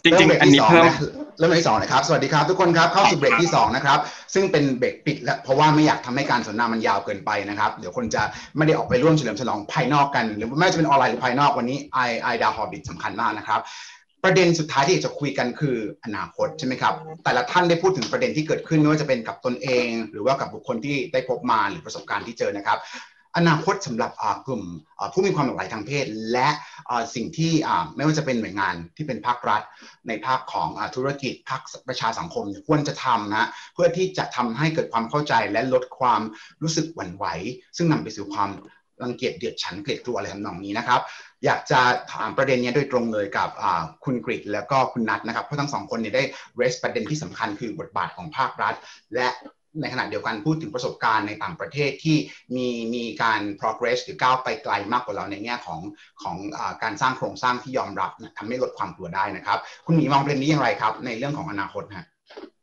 จริงๆอันนี้เพิ่มเริ่มเบรกที่2นะครับสวัสดีครับทุกคนครับเข้าสู่เบรกที่2นะครับซึ่งเป็นเบรกปิดแล้วเพราะว่าไม่อยากทำให้การสนทนามันยาวเกินไปนะครับเดี๋ยวคนจะไม่ได้ออกไปร่วมเฉลิมฉลองภายนอกกันหรือไม่ว่าจะเป็นออนไลน์หรือภายนอกวันนี้ไอดาฮอบบิทสำคัญมากนะครับประเด็นสุดท้ายที่จะคุยกันคืออนาคตใช่ไหมครับแต่ละท่านได้พูดถึงประเด็นที่เกิดขึ้นไม่ว่าจะเป็นกับตนเองหรือว่ากับบุคคลที่ได้พบมาหรือประสบการณ์ที่เจอนะครับอนาคตสำหรับกลุ่มผู้มีความหลากหลายทางเพศและสิ่งที่ไม่ว่าจะเป็นหน่วยงานที่เป็นภาครัฐในภาคของธุรกิจภาคประชาสังคมควรจะทำนะเพื่อที่จะทำให้เกิดความเข้าใจและลดความรู้สึกหวั่นไหวซึ่งนำไปสู่ความรังเกียจเดียดฉันเกลียดกลัวอะไรทำนองนี้นะครับอยากจะถามประเด็นนี้โดยตรงเลยกับคุณกฤษแล้วก็คุณนัทนะครับเพราะทั้งสองคนได้ raise ประเด็นที่สำคัญคือบทบาทของภาครัฐและในขณะเดียวกันพูดถึงประสบการณ์ในต่างประเทศที่มีการ progress หรือก้าวไปไกลมากกว่าเราในแง่ของการสร้างโครงสร้างที่ยอมรับทำให้ลดความกลัวได้นะครับคุณหมีมองประเด็นนี้อย่างไรครับในเรื่องของอนาคตฮะ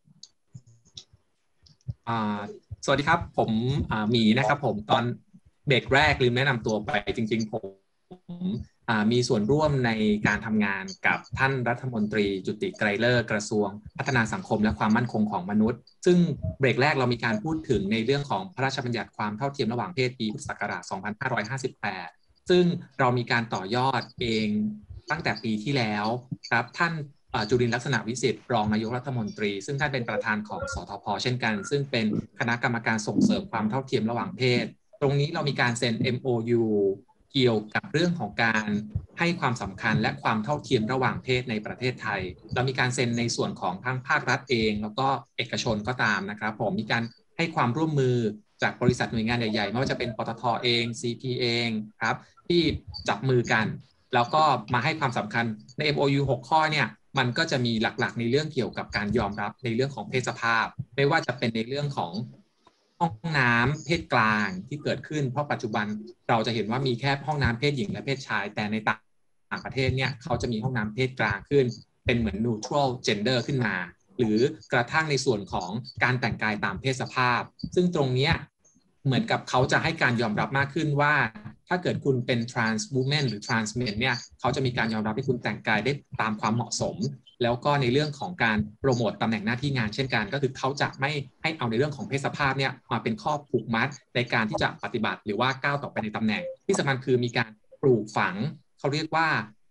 สวัสดีครับผมหมีนะครับผมตอนเบรกแรกลืมแนะนำตัวไปจริงๆผมมีส่วนร่วมในการทำงานกับท่านรัฐมนตรีจุติไกรฤกษ์กระทรวงพัฒนาสังคมและความมั่นคงของมนุษย์ซึ่งเบรกแรกเรามีการพูดถึงในเรื่องของพระราชบัญญัติความเท่าเทียมระหว่างเพศปีพุทธศักราช 2558 ซึ่งเรามีการต่อยอดเองตั้งแต่ปีที่แล้วครับท่านจุรินทร์ลักษณะวิสิทธิ์รองนายกรัฐมนตรีซึ่งท่านเป็นประธานของสทพ.เช่นกันซึ่งเป็นคณะกรรมการส่งเสริมความเท่าเทียมระหว่างเพศตรงนี้เรามีการเซ็น MOU เกี่ยวกับเรื่องของการให้ความสำคัญและความเท่าเทียมระหว่างเพศในประเทศไทยเรามีการเซ็นในส่วนของทั้งภาครัฐเองแล้วก็เอกชนก็ตามนะครับผมมีการให้ความร่วมมือจากบริษัทหน่วยงานใหญ่ๆไม่ว่าจะเป็นปตท.เอง CP เองครับที่จับมือกันแล้วก็มาให้ความสำคัญใน MOU 6 ข้อเนี่ยมันก็จะมีหลักๆในเรื่องเกี่ยวกับการยอมรับในเรื่องของเพศสภาพไม่ว่าจะเป็นในเรื่องของห้องน้ำเพศกลางที่เกิดขึ้นเพราะปัจจุบันเราจะเห็นว่ามีแค่ห้องน้ำเพศหญิงและเพศชายแต่ในต่างประเทศเนี่ยเขาจะมีห้องน้ำเพศกลางขึ้นเป็นเหมือน neutral gender ขึ้นมาหรือกระทั่งในส่วนของการแต่งกายตามเพศสภาพซึ่งตรงนี้เหมือนกับเขาจะให้การยอมรับมากขึ้นว่าถ้าเกิดคุณเป็น trans woman หรือ trans men เนี่ยเขาจะมีการยอมรับให้คุณแต่งกายได้ตามความเหมาะสมแล้วก็ในเรื่องของการโปรโมตตำแหน่งหน้าที่งานเช่นกันก็คือเขาจะไม่ให้เอาในเรื่องของเพศสภาพเนี่ยมาเป็นข้อผูกมัดในการที่จะปฏิบัติหรือว่าก้าวต่อไปในตำแหน่งที่สำคัญคือมีการปลูกฝังเขาเรียกว่า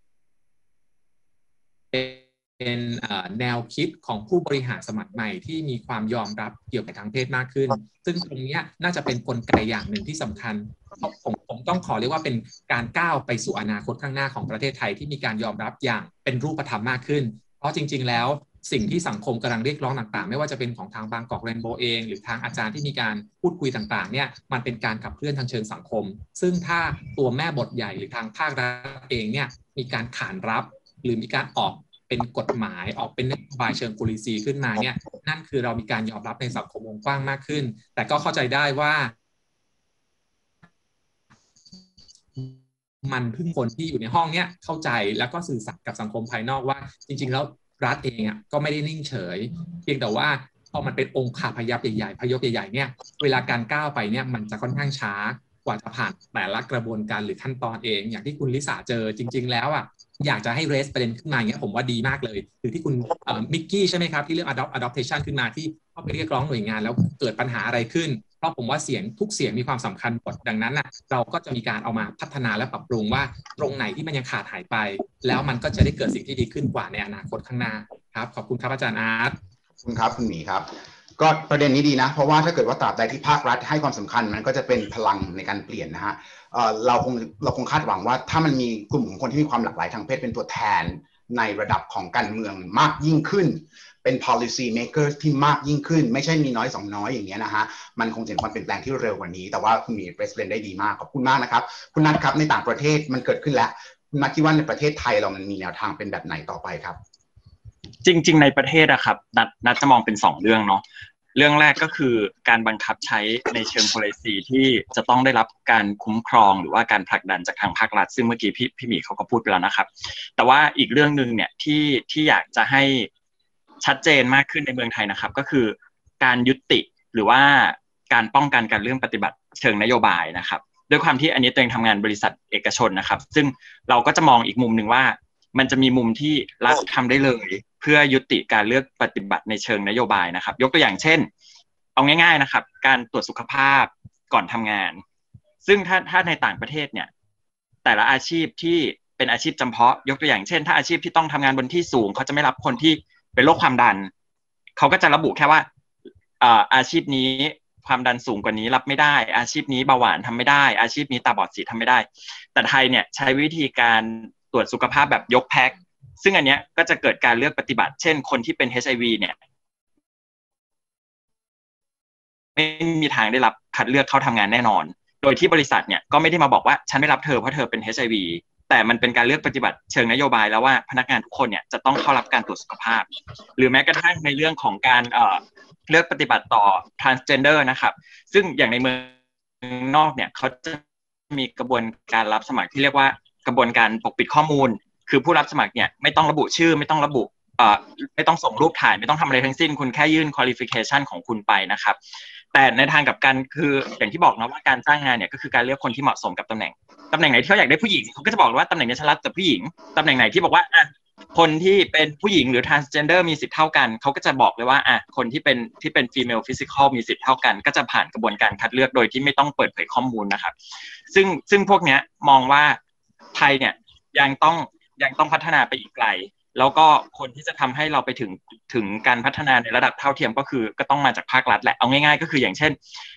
เป็นแนวคิดของผู้บริหารสมัครใหม่ที่มีความยอมรับเกี่ยวกับทางเพศมากขึ้นซึ่งตรงนี้น่าจะเป็นกลไกอย่างหนึ่งที่สำคัญผมต้องขอเรียกว่าเป็นการก้าวไปสู่อนาคตข้างหน้าของประเทศไทยที่มีการยอมรับอย่างเป็นรูปธรรมมากขึ้นเพราะจริงๆแล้วสิ่งที่สังคมกำลังเรียกร้องต่างๆไม่ว่าจะเป็นของทางบางกอกเรนโบว์เองหรือทางอาจารย์ที่มีการพูดคุยต่างๆเนี่ยมันเป็นการขับเคลื่อนทางเชิงสังคมซึ่งถ้าตัวแม่บทใหญ่หรือทางภาครัฐเองเนี่ยมีการขานรับหรือมีการออกเป็นกฎหมายออกเป็นนโยบายเชิง policy ขึ้นมาเนี่ยนั่นคือเรามีการยอมรับในสังคมวงกว้างมากขึ้นแต่ก็เข้าใจได้ว่ามันเพิ่งคนที่อยู่ในห้องเนี้ยเข้าใจแล้วก็สื่อสารกับสังคมภายนอกว่าจริงๆแล้วรัฐเองอ่ะก็ไม่ได้นิ่งเฉยเพียงแต่ว่าพอมันเป็นองค์ขาพยัพใหญ่ๆพยพใหญ่ๆเนี่ยเวลาการก้าวไปเนี่ยมันจะค่อนข้างช้ากว่าจะผ่านแต่ละกระบวนการหรือขั้นตอนเองอย่างที่คุณลิสาเจอจริงๆแล้วอ่ะอยากจะให้เรสประเด็นขึ้นมาอย่างเงี้ยผมว่าดีมากเลยหรือที่คุณมิกกี้ใช่ไหมครับที่เรื่อง adoption ขึ้นมาที่เข้าไปเรียกร้องหน่วยงานแล้วเกิดปัญหาอะไรขึ้นเพราะผมว่าเสียงทุกเสียงมีความสำคัญหมดดังนั้นน่ะเราก็จะมีการเอามาพัฒนาและปรับปรุงว่าตรงไหนที่มันยังขาดหายไปแล้วมันก็จะได้เกิดสิ่งที่ดีขึ้นกว่าในอนาคตข้างหน้าครับขอบคุณครับอาจารย์อาร์ตขอบคุณครับคุณหมีครับก็ประเด็นนี้ดีนะเพราะว่าถ้าเกิดว่าตราบใดที่ภาครัฐให้ความสำคัญมันก็จะเป็นพลังในการเปลี่ยนนะฮะเราคงคาดหวังว่าถ้ามันมีกลุ่มของคนที่มีความหลากหลายทางเพศเป็นตัวแทนในระดับของการเมืองมากยิ่งขึ้นเป็น policy maker ที่มากยิ่งขึ้นไม่ใช่มีน้อยสองน้อยอย่างเงี้ยนะฮะมันคงเห็นความเปลี่ยนแปลงที่เร็วกว่านี้แต่ว่าคุณหมีเปรสเ ได้ดีมากขอบคุณมากนะครับคุณนัทครับในต่างประเทศมันเกิดขึ้นแล้วคุณนัทคิดว่าในประเทศไทยเรามันมีแนวทางเป็นแบบไหนต่อไปครับจริงๆในประเทศอะครับนัทจะมองเป็น2เรื่องเนาะเรื่องแรกก็คือการบังคับใช้ในเชิง policy ที่จะต้องได้รับการคุ้มครองหรือว่าการผลักดันจากทางภาครัฐซึ่งเมื่อกี้พี่หมีเขาก็พูดไปแล้วนะครับแต่ว่าอีกเรื่องนึงเนี่ยที่อยากจะให้ชัดเจนมากขึ้นในเมืองไทยนะครับก็คือการยุติหรือว่าการป้องกันการเรื่องปฏิบัติเชิงนโยบายนะครับด้วยความที่อันนี้ตัวเองทำงานบริษัทเอกชนนะครับซึ่งเราก็จะมองอีกมุมนึงว่ามันจะมีมุมที่รัฐทำได้เลยเพื่อยุติการเลือกปฏิบัติในเชิงนโยบายนะครับยกตัวอย่างเช่นเอาง่ายๆนะครับการตรวจสุขภาพก่อนทำงานซึ่งถ้าในต่างประเทศเนี่ยแต่ละอาชีพที่เป็นอาชีพจำเพาะยกตัวอย่างเช่นถ้าอาชีพที่ต้องทำงานบนที่สูงเขาจะไม่รับคนที่เป็นโรคความดันเขาก็จะระบุแค่ว่าอาชีพนี้ความดันสูงกว่านี้รับไม่ได้อาชีพนี้เบาหวานทำไม่ได้อาชีพนี้ตาบอดสีทำไม่ได้แต่ไทยเนี่ยใช้วิธีการตรวจสุขภาพแบบยกแพ็คซึ่งอันเนี้ยก็จะเกิดการเลือกปฏิบัติเช่นคนที่เป็น HIV เนี่ยไม่มีทางได้รับคัดเลือกเข้าทำงานแน่นอนโดยที่บริษัทเนี่ยก็ไม่ได้มาบอกว่าฉันไม่รับเธอเพราะเธอเป็น HIV แต่มันเป็นการเลือกปฏิบัติเชิงนโยบายแล้วว่าพนักงานทุกคนเนี่ยจะต้องเข้ารับการตรวจสุขภาพหรือแม้กระทั่งในเรื่องของการเลือกปฏิบัติต่อ transgender นะครับซึ่งอย่างในเมืองนอกเนี่ยเขาจะมีกระบวนการรับสมัครที่เรียกว่ากระบวนการปกปิดข้อมูลคือผู้รับสมัครเนี่ยไม่ต้องระบุชื่อไม่ต้องระบุไม่ต้องส่งรูปถ่ายไม่ต้องทำอะไรทั้งสิ้นคุณแค่ยื่น qualification ของคุณไปนะครับแต่ในทางกับกันคืออย่างที่บอกนะว่าการจ้างงานเนี่ยก็คือการเลือกคนที่เหมาะสมกับตำแหน่งไหนที่เขาอยากได้ผู้หญิงเขาก็จะบอกว่าตำแหน่งนี้ฉันรับแต่ผู้หญิงตำแหน่งไหนที่บอกว่าคนที่เป็นผู้หญิงหรือ transgender มีสิทธิ์เท่ากันเขาก็จะบอกเลยว่าคนที่เป็น female physical มีสิทธิ์เท่ากันก็จะผ่านกระบวนการคัดเลือกโดยที่ไม่ต้องเปิดเผยข้อมูลนะครับซึ่งพวกเนี้ยมองว่าไทยเนี่ยยังต้องพัฒนาไปอีกไกลแล้วก็คนที่จะทำให้เราไปถึงการพัฒนาในระดับเท่าเทียมก็ต้องมาจากภาครัฐแหละเอาง่ายๆก็คืออย่างเช่น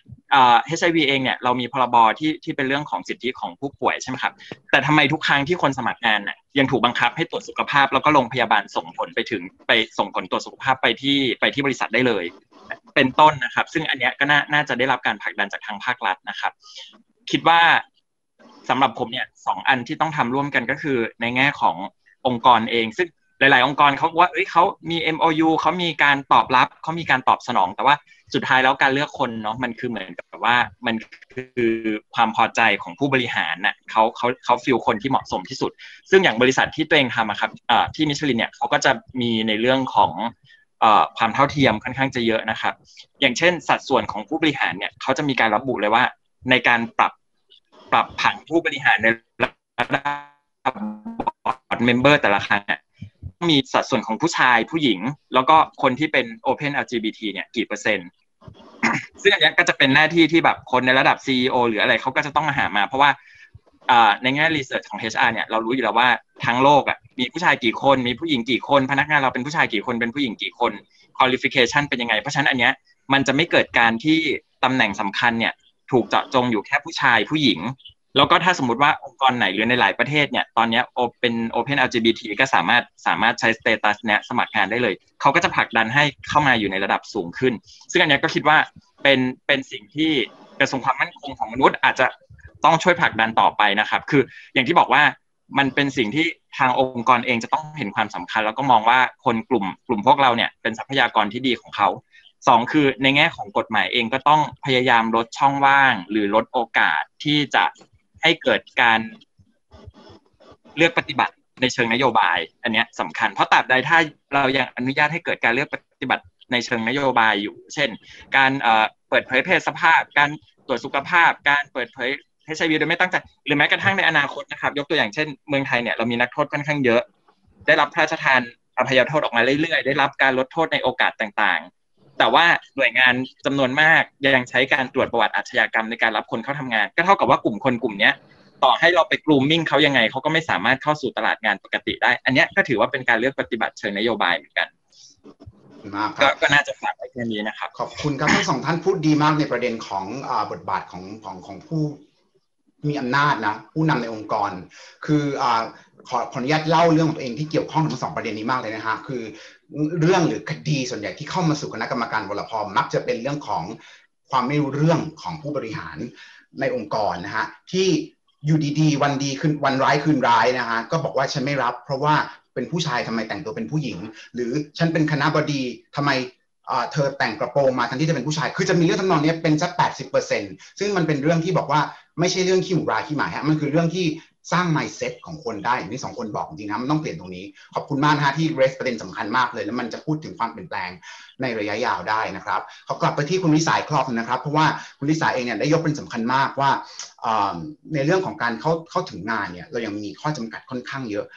HIV เองเนี่ยเรามีพรบที่เป็นเรื่องของสิทธิของผู้ป่วยใช่ไหมครับแต่ทำไมทุกครั้งที่คนสมัครงานน่ะยังถูกบังคับให้ตรวจสุขภาพแล้วก็โรงพยาบาลส่งผลส่งผลตรวจสุขภาพไปที่บริษัทได้เลยเป็นต้นนะครับซึ่งอันเนี้ยก็น่าจะได้รับการผลักดันจากทางภาครัฐนะครับคิดว่าสำหรับผมเนี่ย2อันที่ต้องทำร่วมกันก็คือในแง่ขององค์กรเองซึ่งหลายๆองค์กรเขาว่าเขามี MOU เขามีการตอบรับเขามีการตอบสนองแต่ว่าสุดท้ายแล้วการเลือกคนเนาะมันคือเหมือนกับว่ามันคือความพอใจของผู้บริหารน่ะเขาฟีลคนที่เหมาะสมที่สุดซึ่งอย่างบริษัทที่ตัวเองทำครับที่มิชลินเนี่ยเขาก็จะมีในเรื่องของความเท่าเทียมค่อนข้างจะเยอะนะครับอย่างเช่นสัดส่วนของผู้บริหารเนี่ยเขาจะมีการระบุเลยว่าในการปรับผังผู้บริหารในระดับบอร์ดเมมเบอร์แต่ละครั้งมีสัดส่วนของผู้ชายผู้หญิงแล้วก็คนที่เป็น Open LGBT เนี่ยกี่เปอร์เซ็นต์ซึ่งอันนี้ก็จะเป็นหน้าที่ที่แบบคนในระดับ CEO หรืออะไรเขาก็จะต้องมาหามาเพราะว่าในแง่รีเสิร์ชของ HR เนี่ยเรารู้อยู่แล้วว่าทั้งโลกมีผู้ชายกี่คนมีผู้หญิงกี่คนพนักงานเราเป็นผู้ชายกี่คนเป็นผู้หญิงกี่คน qualification เป็นยังไงเพราะฉะนั้นอันเนี้ยมันจะไม่เกิดการที่ตำแหน่งสำคัญเนี่ยถูกเจาะจงอยู่แค่ผู้ชายผู้หญิงแล้วก็ถ้าสมมุติว่าองค์กรไหนหรือในหลายประเทศเนี่ยตอนนี้เป็น Open LGBT ก็สามารถใช้สเตตัสเนี้ยสมัครงานได้เลยเขาก็จะผลักดันให้เข้ามาอยู่ในระดับสูงขึ้นซึ่งอันนี้ก็คิดว่าเป็นสิ่งที่กระทรวงความมั่นคงของมนุษย์อาจจะต้องช่วยผลักดันต่อไปนะครับคืออย่างที่บอกว่ามันเป็นสิ่งที่ทางองค์กรเองจะต้องเห็นความสำคัญแล้วก็มองว่าคนกลุ่มพวกเราเนี่ยเป็นทรัพยากรที่ดีของเขา2คือในแง่ของกฎหมายเองก็ต้องพยายามลดช่องว่างหรือลดโอกาสที่จะให้เกิดการเลือกปฏิบัติในเชิงนโยบายอันนี้สำคัญเพราะตราบใดถ้าเรายังอนุญาตให้เกิดการเลือกปฏิบัติในเชิงนโยบายอยู่เช่นการเปิดเผยเพศสภาพการตรวจสุขภาพการเปิดเผยHIV โดยไม่ตั้งใจหรือแม้กระทั่งในอนาคตนะครับยกตัวอย่างเช่นเมืองไทยเนี่ยเรามีนักโทษค่อนข้างเยอะได้รับพระราชทานอภัยโทษออกมาเรื่อยๆได้รับการลดโทษในโอกาสต่างๆแต่ว่าหน่วยงานจำนวนมากยังใช้การตรวจประวัติอาชญากรรมในการรับคนเข้าทำงานก็เท่ากับว่ากลุ่มนี้ต่อให้เราไปกรูมมิ่งเขายังไงเขาก็ไม่สามารถเข้าสู่ตลาดงานปกติได้อันนี้ก็ถือว่าเป็นการเลือกปฏิบัติเชิงนโยบายเหมือนกันก็น่าจะฝากไว้แค่นี้นะครับขอบคุณครับทั้งสองท่านพูดดีมากในประเด็นของบทบาทของผู้มีอำนาจนะผู้นำในองค์กรคือขออนุญาตเล่าเรื่องของตัวเองที่เกี่ยวข้องทั้ง2ประเด็นนี้มากเลยนะฮะคือเรื่องหรือคดีส่วนใหญ่ที่เข้ามาสู่คณะกรรมการวลพ.มักจะเป็นเรื่องของความไม่รู้เรื่องของผู้บริหารในองค์กรนะฮะที่อยู่ดีๆวันดีขึ้นวันร้ายคืนร้ายนะฮะก็บอกว่าฉันไม่รับเพราะว่าเป็นผู้ชายทำไมแต่งตัวเป็นผู้หญิงหรือฉันเป็นคณบดีทำไมเธอแต่งกระโปรงมาทั้งที่จะเป็นผู้ชายคือจะมีเรื่องทำนองนี้เป็นสัก 80% ซึ่งมันเป็นเรื่องที่บอกว่าไม่ใช่เรื่องขี้หมูราขี้หมาฮะมันคือเรื่องที่สร้าง mindset ของคนได้อย่างที่2คนบอกจริงๆนะมันต้องเปลี่ยนตรงนี้ขอบคุณมากนะฮะที่ raise ประเด็นสำคัญมากเลยแล้วมันจะพูดถึงความเปลี่ยนแปลงในระยะยาวได้นะครับขอกลับไปที่คุณวิสายครอบนะครับเพราะว่าคุณวิสายเองเนี่ยได้ยกเป็นสำคัญมากว่าในเรื่องของการเข้าถึงงานเนี่ยเรายังมีข้อจำกัดค่อนข้างเยอะ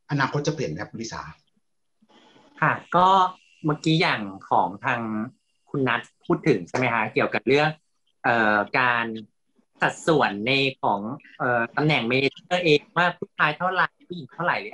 อนาคตจะเปลี่ยนครับคุณลิสาค่ะก็เมื่อกี้อย่างของทางคุณนัทพูดถึงใช่ไหมคะเกี่ยวกับเรื่องการสัดส่วนในของตำแหน่งเมเนเจอร์เองว่าผู้ชายเท่าไหร่ผู้หญิงเท่าไหร่หรือ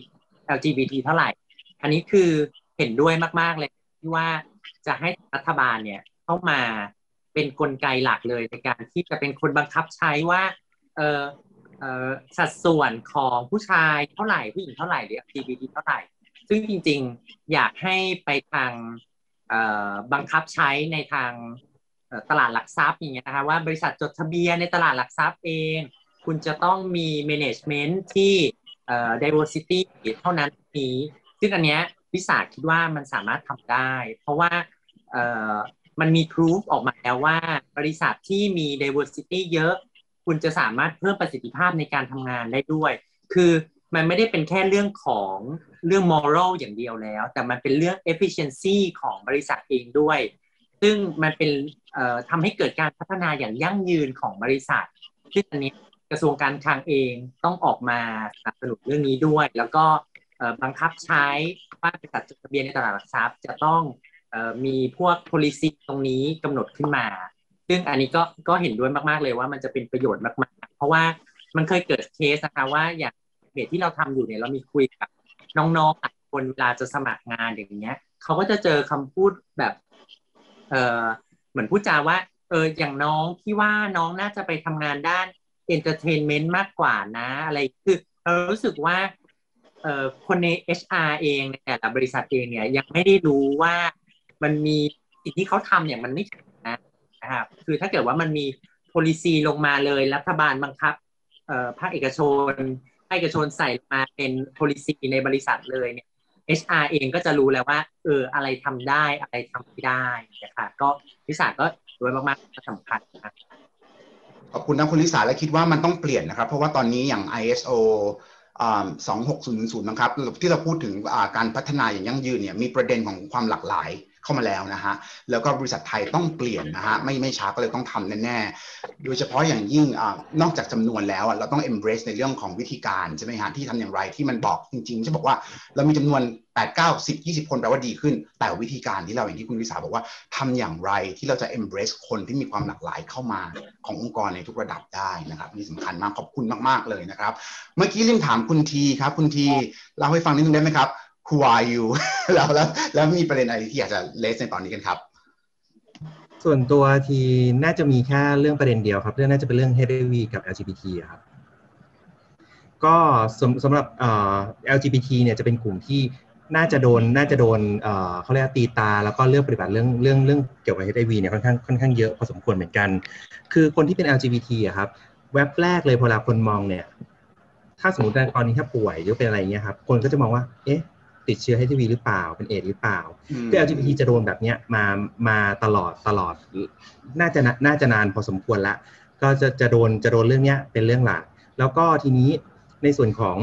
LGBT เท่าไหร่อันนี้คือเห็นด้วยมากๆเลยที่ว่าจะให้รัฐบาลเนี่ยเข้ามาเป็นกลไกหลักเลยในการที่จะเป็นคนบังคับใช้ว่าสัดส่วนของผู้ชายเท่าไหร่ผู้หญิงเท่าไหร่หรือ LGBT เท่าไหร่ซึ่งจริงๆอยากให้ไปทางบังคับใช้ในทางตลาดหลักทรัพย์อย่างเงี้ยนะคะว่าบริษัทจดทะเบียนในตลาดหลักทรัพย์เองคุณจะต้องมี management ที่diversity เท่านั้นนี้ซึ่งอันเนี้ยวิสาคิดว่ามันสามารถทำได้เพราะว่ามันมี proof ออกมาแล้วว่าบริษัทที่มี diversity เยอะคุณจะสามารถเพิ่มประสิทธิภาพในการทำงานได้ด้วยคือมันไม่ได้เป็นแค่เรื่องของเรื่อง moral อย่างเดียวแล้วแต่มันเป็นเรื่อง efficiency ของบริษัทเองด้วยซึ่งมันเป็นทำให้เกิดการพัฒนาอย่างยั่งยืนของบริษัทซึ่งอันนี้กระทรวงการคลังเองต้องออกมาสนับสนุนเรื่องนี้ด้วยแล้วก็บังคับใช้ว่าบริษัทจดทะเบียนในตลาดหลักทรัพย์จะต้องมีพวก policy ตรงนี้กำหนดขึ้นมาซึ่งอันนี้ก็เห็นด้วยมากๆเลยว่ามันจะเป็นประโยชน์มากๆเพราะว่ามันเคยเกิดเคสนะคะว่าอย่างเพจที่เราทำอยู่เนี่ยเรามีคุยกับน้องๆหลายคนเวลาจะสมัครงานอย่างเงี้ยเขาก็จะเจอคำพูดแบบเหมือนพูดจาว่าอย่างน้องที่ว่าน้องน่าจะไปทำงานด้าน entertainment มากกว่านะอะไรคือเรารู้สึกว่าคนใน HR เองในแต่ละบริษัทเองเนี่ยยังไม่ได้รู้ว่ามันมีสิ่งที่เขาทำเนี่ยมันไม่ถูกนะครับคือถ้าเกิดว่ามันมี policy ลงมาเลยรัฐบาลบังคับภาคเอกชนใส่มาเป็น policy ในบริษัทเลยเนี่ย HR เองก็จะรู้แล้วว่าอะไรทำได้อะไรทำไม่ได้นะคะก็วิสาก็ด้วยมากๆสำคัญนะขอบคุณนะคุณลิสาและคิดว่ามันต้องเปลี่ยนนะครับเพราะว่าตอนนี้อย่าง ISO 26000นะครับที่เราพูดถึงการพัฒนาอย่างยั่งยืนเนี่ยมีประเด็นของความหลากหลายเข้ามาแล้วนะฮะแล้วก็บริษัทไทยต้องเปลี่ยนนะฮะไม่ช้าก็เลยต้องทำแน่ๆโดยเฉพาะอย่างยิ่งนอกจากจำนวนแล้วเราต้อง embrace ในเรื่องของวิธีการใช่ไหมฮะที่ทำอย่างไรที่มันบอกจริงๆจะบอกว่าเรามีจำนวน8 9 10 20คนแปลว่าดีขึ้นแต่วิธีการที่เราอย่างที่คุณวิสาบอกว่าทำอย่างไรที่เราจะ embrace คนที่มีความหลากหลายเข้ามาขององค์กรในทุกระดับได้นะครับนี่สำคัญมากขอบคุณมากๆเลยนะครับเมื่อกี้ลืมถามคุณทีครับคุณทีเล่าให้ฟังนิดนึงได้ไหมครับ Who are you แล้วมีประเด็นอะไรที่อยากจะเลสในตอนนี้กันครับส่วนตัวทีน่าจะมีแค่เรื่องประเด็นเดียวครับเรื่องน่าจะเป็นเรื่อง HIV กับ LGBT ครับก็สำหรับLGBT เนี่ยจะเป็นกลุ่มที่น่าจะโดนเขาเรียกตีตาแล้วก็เลือกปฏิบัติเรื่องเกี่ยวกับ HIV เนี่ยค่อนข้างเยอะพอสมควรเหมือนกันคือคนที่เป็น LGBT อะครับแว็บแรกเลยพอเราคนมองเนี่ยถ้าสมมติตอนนี้ถ้าป่วยหรือเป็นอะไรเงี้ยครับคนก็จะมองว่าเอ๊ะติดเชื้อ HIV หรือเปล่าเป็นเอดส์หรือเปล่าคือ LGBT จะโดนแบบเนี้ยมาตลอดน่าจะนานพอสมควรละก็จะโดนเรื่องเนี้ยเป็นเรื่องหลักแล้วก็ทีนี้ในส่วนของ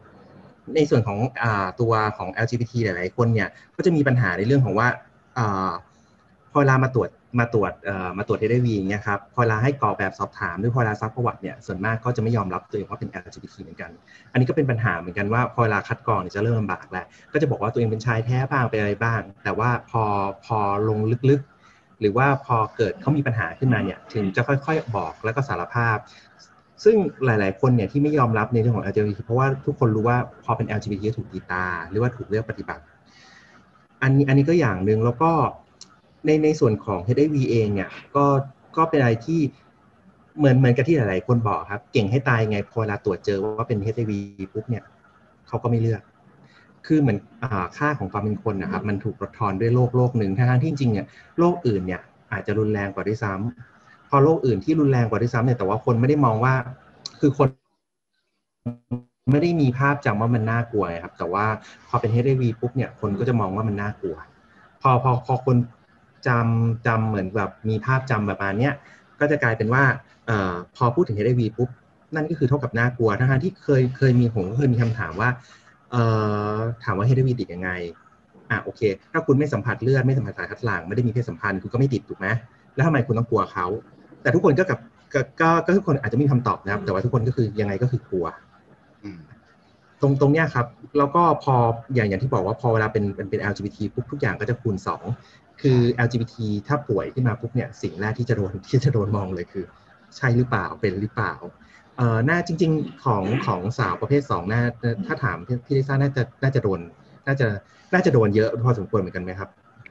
ตัวของ LGBT หลายๆคนเนี่ยก็จะมีปัญหาในเรื่องของว่าพอเวลามาตรวจ HIV อย่างเงี้ยครับพอเวลาให้กรอกแบบสอบถามหรือพอเวลาซักประวัติเนี่ยส่วนมากก็จะไม่ยอมรับตัวเองว่าเป็น LGBT เหมือนกันอันนี้ก็เป็นปัญหาเหมือนกันว่าพอเวลาคัดกรองเนี่ยจะเริ่มลำบากแล้วก็จะบอกว่าตัวเองเป็นชายแท้บ้างเป็นอะไรบ้างแต่ว่าพอลงลึกๆหรือว่าพอเกิดเขามีปัญหาขึ้นมาเนี่ยถึงจะค่อยๆบอกแล้วก็สารภาพซึ่งหลายๆคนเนี่ยที่ไม่ยอมรับในเรื่องของ LGBT เพราะว่าทุกคนรู้ว่าพอเป็น LGBT ถูกตีตาหรือว่าถูกเลือกปฏิบัติอันนี้ก็อย่างนึงแล้วก็ในส่วนของ HIV เองเนี่ยก็เป็นอะไรที่เหมือนกับที่หลายๆคนบอกครับเก่งให้ตายไงพอเวลาตรวจเจอว่าเป็น HIV ปุ๊บเนี่ยเขาก็ไม่เลือกคือเหมือนค่าของความเป็นคนนะครับมันถูกลดทอนด้วยโรคหนึ่งทั้งที่จริงเนี่ยโรคอื่นเนี่ยอาจจะรุนแรงกว่าด้วยซ้ำพอโรคอื่นที่รุนแรงกว่าด้วยซ้ำเนี่ยแต่ว่าคนไม่ได้มองว่าคือคนไม่ได้มีภาพจำว่ามันน่ากลัวครับแต่ว่าพอเป็น HIV ปุ๊บเนี่ยคนก็จะมองว่ามันน่ากลัวพอคนจำเหมือนแบบมีภาพจำประมาณเนี้ยก็จะกลายเป็นว่าพอพูดถึง HIV ปุ๊บนั่นก็คือเท่ากับน่ากลัวทั้งที่เคยมีผมก็เคยมีคำถามว่าถามว่า HIV ติดยังไงโอเคถ้าคุณไม่สัมผัสเลือดไม่สัมผัสสารคัดหลั่งไม่ได้มีเพศสัมพันธ์คุณก็ไม่ติดถูกไหมแล้วทำไมคุณต้องกลัวเขาแต่ทุกคนก็ทุกคนอาจจะไม่มีคำตอบนะครับแต่ว่าทุกคนก็คือยังไงก็คือกลัวตรงเนี้ยครับแล้วก็พออย่างที่บอกว่าพอเวลาเป็น LGBT ปุ๊บทุกอย่างก็จะคูณ2คือ LGBT ถ้าป่วยขึ้นมาปุ๊บเนี่ยสิ่งแรกที่จะโดนมองเลยคือใช่หรือเปล่าเป็นหรือเปล่าหน้าจริงๆของสาวประเภท2น่าถ้าถามพี่ลิซ่าน่าจะโดนน่าจะโดนเยอะพอสมควรเหมือนกันไหมครับ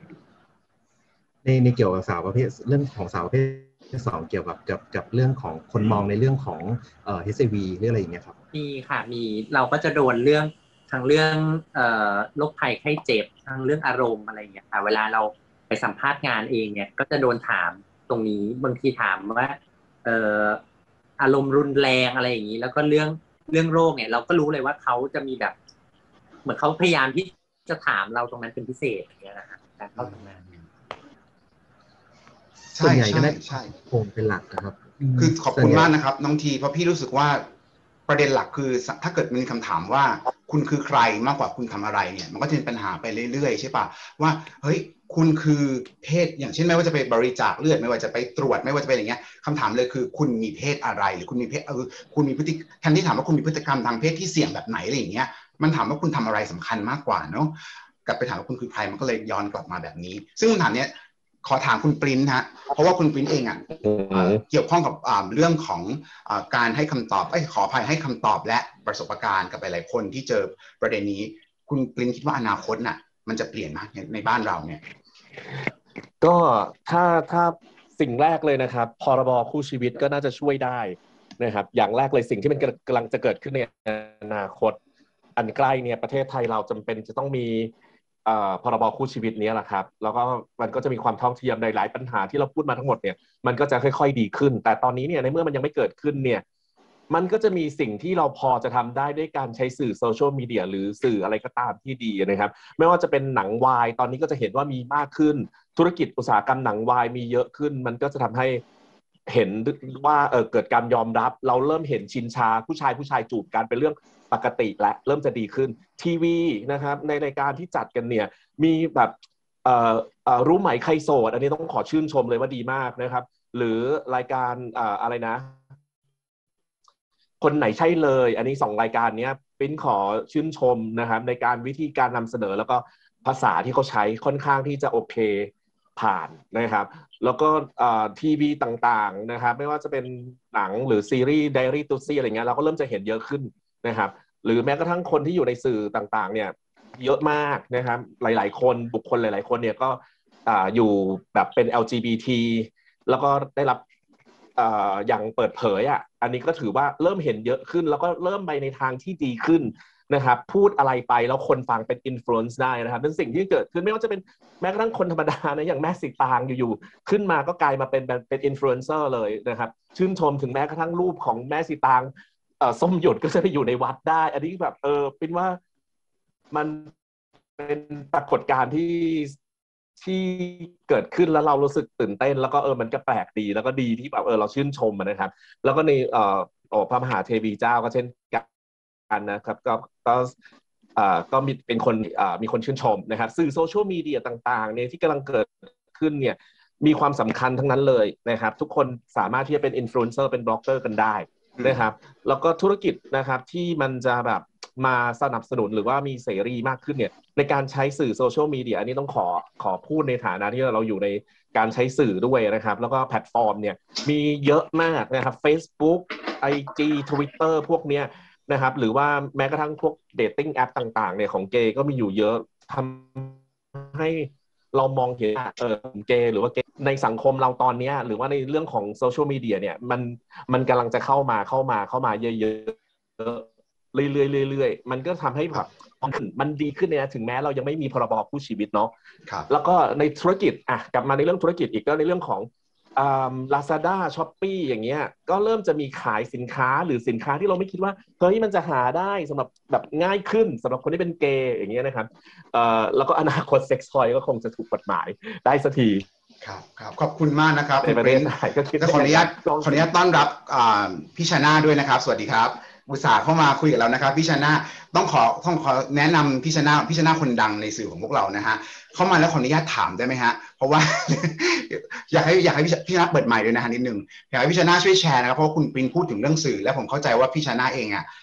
ในเกี่ยวกับสาวประเภทเรื่องของสาวประเภท2เกี่ยวกับเรื่องของคนมองในเรื่องของHIV หรืออะไรอย่างเงี้ยครับมีค่ะมีเราก็จะโดนเรื่องทั้งเรื่องโรคภัยไข้เจ็บทั้งเรื่องอารมณ์อะไรอย่างเงี้ยค่ะเวลาเราไปสัมภาษณ์งานเองเนี่ยก็จะโดนถามตรงนี้บางทีถามว่าอารมณ์รุนแรงอะไรอย่างนี้แล้วก็เรื่องโรคเนี่ยเราก็รู้เลยว่าเขาจะมีแบบเหมือนเขาพยายามที่จะถามเราตรงนั้นเป็นพิเศษอย่างเงี้ยนะฮะการเข้าทำงานส่วนใหญ่ก็ใช่คงเป็นหลักนะครับคือขอบคุณมากนะครับน้องทีเพราะพี่รู้สึกว่าประเด็นหลักคือถ้าเกิดมีคำถามว่าคุณคือใครมากกว่าคุณทำอะไรเนี่ยมันก็จะเป็นปัญหาไปเรื่อยๆใช่ป่ะว่าเฮ้ยคุณคือเพศอย่างเช่นไม่ว่าจะไปบริจาคเลือดไม่ว่าจะไปตรวจไม่ว่าจะไปอย่างเงี้ยคำถามเลยคือคุณมีเพศอะไรหรือคุณมีเพศคุณมีพฤติแทนที่ถามว่าคุณมีพฤติกรรมทางเพศที่เสี่ยงแบบไหนอะไรอย่างเงี้ยมันถามว่าคุณทำอะไรสำคัญมากกว่าเนาะกลับไปถามว่าคุณคือใครมันก็เลยย้อนกลับมาแบบนี้ซึ่งคำถามเนี้ยขอถามคุณปริ้นฮะเพราะว่าคุณปริ้นเองอ่ะเกี่ยวข้องกับเรื่องของการให้คำตอบขออภัยให้คำตอบและประสบการณ์กับหลายๆคนที่เจอประเด็นนี้คุณปริ้นคิดว่าอนาคตน่ะมันจะเปลี่ยนไหมในบ้านเราเนี่ยก็ถ้าสิ่งแรกเลยนะครับพรบคู่ชีวิตก็น่าจะช่วยได้นะครับอย่างแรกเลยสิ่งที่มันกำลังจะเกิดขึ้นในอนาคตอันใกล้เนี่ยประเทศไทยเราจำเป็นจะต้องมีพรบคู่ชีวิตนี้แหละครับแล้วก็มันก็จะมีความเท่าเทียมในหลายปัญหาที่เราพูดมาทั้งหมดเนี่ยมันก็จะค่อยๆดีขึ้นแต่ตอนนี้เนี่ยในเมื่อมันยังไม่เกิดขึ้นเนี่ยมันก็จะมีสิ่งที่เราพอจะทำได้ด้วยการใช้สื่อโซเชียลมีเดียหรือสื่ออะไรก็ตามที่ดีนะครับไม่ว่าจะเป็นหนังวายตอนนี้ก็จะเห็นว่ามีมากขึ้นธุรกิจอุตสาหกรรมหนังวายมีเยอะขึ้นมันก็จะทำให้เห็นว่าเกิดการยอมรับเราเริ่มเห็นชินชาผู้ชายจูบกันเป็นเรื่องปกติและเริ่มจะดีขึ้นทีวีนะครับในรายการที่จัดกันเนี่ยมีแบบรู้ไหมใครโสดอันนี้ต้องขอชื่นชมเลยว่าดีมากนะครับหรือรายการอะไรนะคนไหนใช่เลยอันนี้2รายการนี้ปิ้นขอชื่นชมนะครับในการวิธีการนำเสนอแล้วก็ภาษาที่เขาใช้ค่อนข้างที่จะโอเคผ่านนะครับแล้วก็ทีวีต่างๆนะครับไม่ว่าจะเป็นหนังหรือซีรีส์ไดอารี่ตุ๊ซี่อะไรเงี้ยเราก็เริ่มจะเห็นเยอะขึ้นนะครับหรือแม้กระทั่งคนที่อยู่ในสื่อต่างๆเนี่ยเยอะมากนะครับหลายๆคนบุคคลหลายๆคนเนี่ยก็อยู่แบบเป็น LGBT แล้วก็ได้รับอย่างเปิดเผยอันนี้ก็ถือว่าเริ่มเห็นเยอะขึ้นแล้วก็เริ่มไปในทางที่ดีขึ้นนะครับพูดอะไรไปแล้วคนฟังเป็น influence ได้นะครับเป็นสิ่งที่เกิดขึ้นไม่ว่าจะเป็นแม้กระทั่งคนธรรมดานะอย่างแม่สีตางอยู่ๆขึ้นมาก็กลายมาเป็น influencer เลยนะครับชื่นชมถึงแม้กระทั่งรูปของแม่สีตางส้มหยุดก็จะไปอยู่ในวัดได้อันนี้แบบเป็นว่ามันเป็นปรากฏการณ์ที่เกิดขึ้นแล้วเรารู้สึกตื่นเต้นแล้วก็มันก็แปลกดีแล้วก็ดีที่แบบเราชื่นชมนะครับแล้วก็ในพระมหาเทวีเจ้าก็เช่นกันนะครับก็มีเป็นคนมีคนชื่นชมนะครับสื่อโซเชียลมีเดียต่างๆเนี่ยที่กำลังเกิดขึ้นเนี่ยมีความสำคัญทั้งนั้นเลยนะครับทุกคนสามารถที่จะเป็นอินฟลูเอนเซอร์เป็นบล็อกเกอร์กันได้นะครับแล้วก็ธุรกิจนะครับที่มันจะแบบมาสนับสนุนหรือว่ามีเสรีมากขึ้นเนี่ยในการใช้สื่อโซเชียลมีเดียอันนี้ต้องขอพูดในฐานะที่เราอยู่ในการใช้สื่อด้วยนะครับแล้วก็แพลตฟอร์มเนี่ยมีเยอะมากนะครับ Facebook IG Twitter พวกเนี้ยนะครับหรือว่าแม้กระทั่งพวกเดทติ้งแอปต่างๆเนี่ยของเกย์ก็มีอยู่เยอะทำให้เรามองเห็นเกย์หรือว่าเกย์ในสังคมเราตอนนี้หรือว่าในเรื่องของโซเชียลมีเดียเนี่ยมันกำลังจะเข้ามาเยอะๆเรื่อยๆมันก็ทำให้แบบมันดีขึ้นเนี่ยถึงแม้เรายังไม่มีพรบคู่ชีวิตเนาะแล้วก็ในธุรกิจกลับมาในเรื่องธุรกิจอีกก็ในเรื่องของLazada Shopee อย่างเงี้ยก็เริ่มจะมีขายสินค้าหรือสินค้าที่เราไม่คิดว่าเฮ้ยมันจะหาได้สำหรับแบบง่ายขึ้นสำหรับคนที่เป็นเกย์อย่างเงี้ยนะครับแล้วก็อนาคตเซ็กซ์ทอยก็คงจะถูกกฎหมายได้สักทีครับขอบคุณมากนะครับในประเทศไทยก็คิดขออนุญาตต้อนรับพี่ชาน่าด้วยนะครับสวัสดีครับอุตส่าห์เข้ามาคุยกับเรานะครับพี่ชาน่าต้องขอแนะนำพี่ชาน่าคนดังในสื่อของพวกเรานะฮะเข้ามาแล้วขออนุญาตถามได้ไหมฮะเพราะว่า อยากให้พี่ชาน่าเปิดไมค์ด้วยนะฮะนิดนึงอยากให้พี่ชาน่าช่วยแชร์นะครับเพราะว่าคุณปรินพูดถึงเรื่องสื่อและผมเข้าใจว่าพี่ชาน่าเอง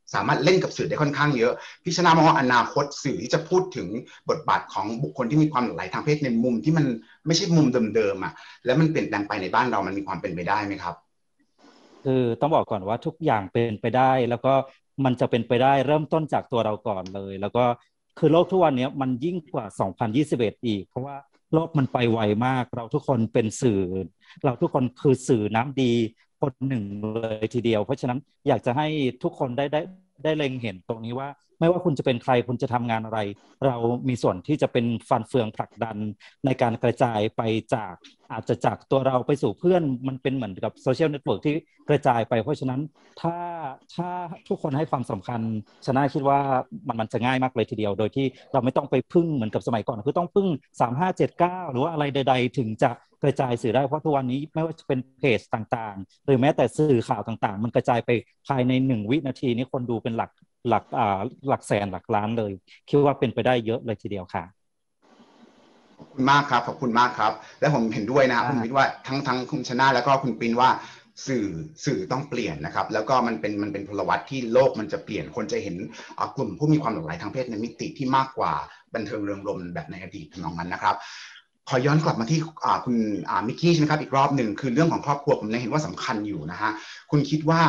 สามารถเล่นกับสื่อได้ค่อนข้างเยอะพี่ชนะมองว่าอนาคตสื่อที่จะพูดถึงบทบาทของบุคคลที่มีความหลากหลายทางเพศในมุมที่มันไม่ใช่มุมเดิมๆอ่ะแล้วมันเปลี่ยนแปลงไปในบ้านเรามันมีความเป็นไปได้ไหมครับคือต้องบอกก่อนว่าทุกอย่างเป็นไปได้แล้วก็มันจะเป็นไปได้เริ่มต้นจากตัวเราก่อนเลยแล้วก็คือโลกทุกวันนี้มันยิ่งกว่า2021อีกเพราะว่าโลกมันไปไวมากเราทุกคนเป็นสื่อเราทุกคนคือสื่อน้ำดีคนหนึ่งเลยทีเดียวเพราะฉะนั้นอยากจะให้ทุกคนได้เล็งเห็นตรงนี้ว่าไม่ว่าคุณจะเป็นใครคุณจะทำงานอะไรเรามีส่วนที่จะเป็นฟันเฟืองผลักดันในการกระจายไปจากอาจจะจากตัวเราไปสู่เพื่อนมันเป็นเหมือนกับโซเชียลเน็ตเวิร์กที่กระจายไปเพราะฉะนั้นถ้าทุกคนให้ความสำคัญชนะคิดว่ามันจะง่ายมากเลยทีเดียวโดยที่เราไม่ต้องไปพึ่งเหมือนกับสมัยก่อนคือต้องพึ่ง3579หรือว่าอะไรใดๆถึงจะกระจายสื่อได้เพราะทุกวันนี้ไม่ว่าจะเป็นเพจต่างๆหรือแม้แต่สื่อข่าวต่างๆมันกระจายไปภายใน1 วินาทีนี้คนดูเป็นหลักแสนหลักล้านเลยคิดว่าเป็นไปได้เยอะเลยทีเดียวค่ะขอบคุณมากครับขอบคุณมากครับและผมเห็นด้วยนะครับผมคิดว่าทั้งคุณชนะแล้วก็คุณปรินว่าสื่อต้องเปลี่ยนนะครับแล้วก็มันเป็นพลวัตที่โลกมันจะเปลี่ยนคนจะเห็นกลุ่มผู้มีความหลากหลายทางเพศในมิติที่มากกว่าบันเทิงเริงรมย์แบบในอดีตทำนองนั้นนะครับขอย้อนกลับมาที่คุณมิกกี้ใช่ไหมครับอีกรอบหนึ่งคือเรื่องของครอบครัวผมเห็นว่าสำคัญอยู่นะฮะคุณคิดว่า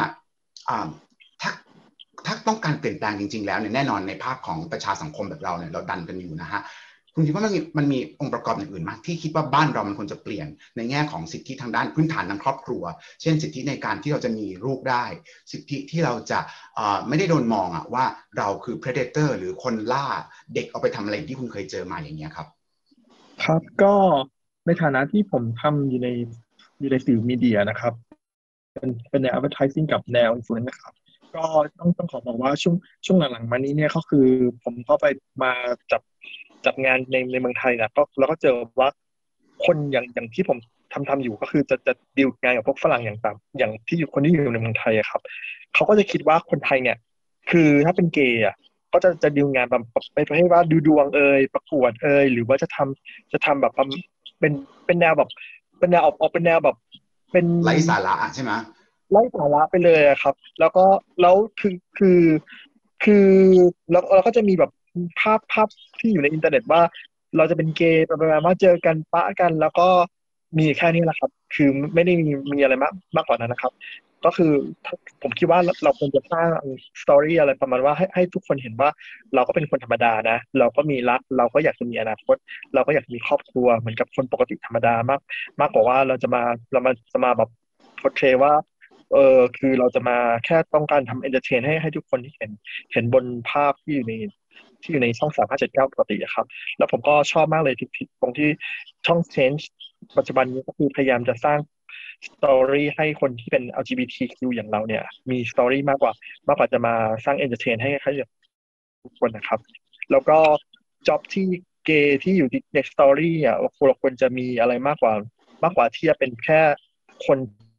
ถ้าต้องการเปลี่ยนแปลงจริงๆแล้วเนี่ยแน่นอนในภาคของประชาสังคมแบบเราเนี่ยเราดันกันอยู่นะฮะคุณคิดว่ามันมีองค์ประกอบอย่างอื่นไหมที่คิดว่าบ้านเรามันควรจะเปลี่ยนในแง่ของสิทธิทางด้านพื้นฐานทางครอบครัวเช่นสิทธิในการที่เราจะมีลูกได้สิทธิที่เราจะไม่ได้โดนมองว่าเราคือ predator หรือคนล่าเด็กเอาไปทำอะไรที่คุณเคยเจอมาอย่างเงี้ยครับครับก็ในฐานะที่ผมทำอยู่ในสื่อมีเดียนะครับเป็นแนว advertising กับแนว influence นะครับก็ต้องขอบอกว่าช่วงหลังๆมานี้เนี่ยก็คือผมก็ไปมาจับงานในเมืองไทยนะก็แล้วก็เจอว่าคนอย่างที่ผมทำอยู่ก็คือจะดีลงานกับพวกฝรั่งอย่างที่อยู่คนที่อยู่ในเมืองไทยอะครับเขาก็จะคิดว่าคนไทยเนี่ยคือถ้าเป็นเกย์อะก็จะดีลงานแบบไปประเภทว่าดูดวงประกวดหรือว่าจะทำแบบเป็นแนวแบบเป็นแนวออกเป็นแนวแบบเป็นไร้สาระใช่ไหมไร้สาระไปเลยครับแล้วคือแล้วเราก็จะมีแบบภาพที่อยู่ในอินเทอร์เน็ตว่าเราจะเป็นเกย์ประมาณว่าเจอกันปะกันแล้วก็มีแค่นี้แหละครับคือไม่ได้มีอะไรมากกว่านั้นนะครับก็คือผมคิดว่าเราควรจะสร้างสตอรี่อะไรประมาณว่าให้ทุกคนเห็นว่าเราก็เป็นคนธรรมดานะเราก็มีรักเราก็อยากจะมีอนาคตเราก็อยากมีครอบครัวเหมือนกับคนปกติธรรมดามากกว่าว่าเราจะมาแบบโพสเทรว่าคือเราจะมาแค่ต้องการทำเอนเตอร์เทนให้ทุกคนที่เห็นบนภาพที่อยู่ในช่อง3579ปกติครับแล้วผมก็ชอบมากเลยตรงที่ช่อง Change ปัจจุบันนี้ก็คือพยายามจะสร้างสตอรี่ให้คนที่เป็น LGBTQ อย่างเราเนี่ยมีสตอรี่มากกว่าจะมาสร้างเอนเตอร์เทนให้ทุกคนนะครับแล้วก็จ็อบที่เกย์ที่อยู่ในสตอรี่อ่ะเราควรจะมีอะไรมากกว่าที่จะเป็นแค่คน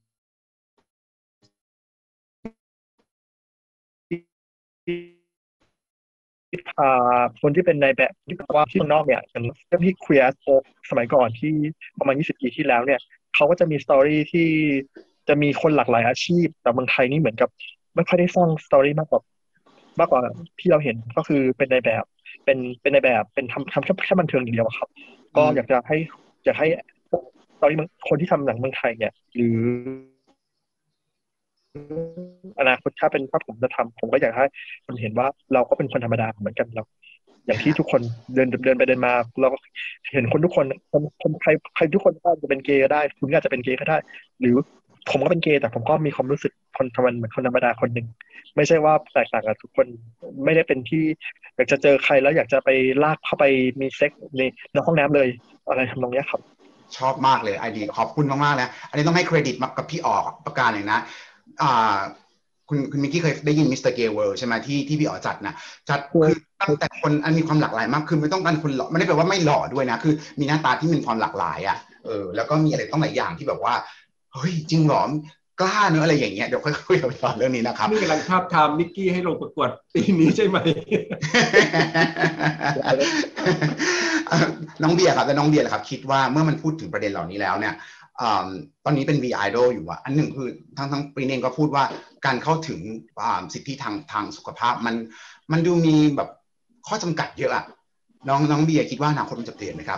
คนที่เป็นในแบบที่ว่าที่ข้างนอกเนี่ยอย่างเรื่องที่ Queer as Folk สมัยก่อนที่ประมาณ20 ปีที่แล้วเนี่ยเขาก็จะมีสตอรี่ที่จะมีคนหลากหลายอาชีพแต่เมืองไทยนี่เหมือนกับไม่ค่อยได้สร้างสตอรี่มากกว่าที่เราเห็นก็คือเป็นในแบบเป็นในแบบเป็นทำแค่บันเทิงอย่างเดียวครับก็อยากให้สตอรี่คนที่ทำหนังเมืองไทยเนี่ยหรืออนาคตถ้าผมจะทำผมก็อยากให้คนเห็นว่าเราก็เป็นคนธรรมดาเหมือนกันเราอย่างที่ทุกคนเดินไปเดินมาเราก็เห็นคนทุกคนใครทุกคนก็จะเป็นเกย์ก็ได้คุณก็อาจจะเป็นเกย์ก็ได้หรือผมก็เป็นเกย์แต่ผมก็มีความรู้สึกคนธรรมดาเหมือนคนธรรมดาคนหนึ่งไม่ใช่ว่าแตกต่างกับทุกคนไม่ได้เป็นที่อยากจะเจอใครแล้วอยากจะไปลากเข้าไปมีเซ็กในห้องน้ำเลยอะไรทำนองนี้ครับชอบมากเลยไอเดียขอบคุณมากๆแล้วอันนี้ต้องให้เครดิตมากับพี่ออกประการเลยนะคุณมิกกี้เคยได้ยินมิสเตอร์เกย์เวิลด์ใช่ไหมที่พี่อ๋อจัดนะจัดคือตั้งแต่คนอันมีความหลากหลายมากคือไม่ต้องการคนหล่อไม่ได้แปลว่าไม่หล่อด้วยนะคือมีหน้าตาที่มีความหลากหลายแล้วก็มีอะไรต้องหลายอย่างที่แบบว่าเฮ้ยจริงหรอกล้าเนื้ออะไรอย่างเงี้ยเดี๋ยวค่อยคุยกันต่อเรื่องนี้นะครับนี่กำลังภาพทามมิกกี้ให้ลงประกวดปีนี้ใช่ไหมน้องเบียร์ครับและน้องเบียร์ครับคิดว่าเมื่อมันพูดถึงประเด็นเหล่านี้แล้วเนี่ยตอนนี้เป็น V Idol อยู่อันหนึ่งคือทั้งปรีนเองก็พูดว่าการเข้าถึงสิทธิทางสุขภาพมันดูมีแบบข้อจำกัดเยอะอะน้องเบียร์คิดว่าอนาคตมันจะเปลี่ยนไหมครับ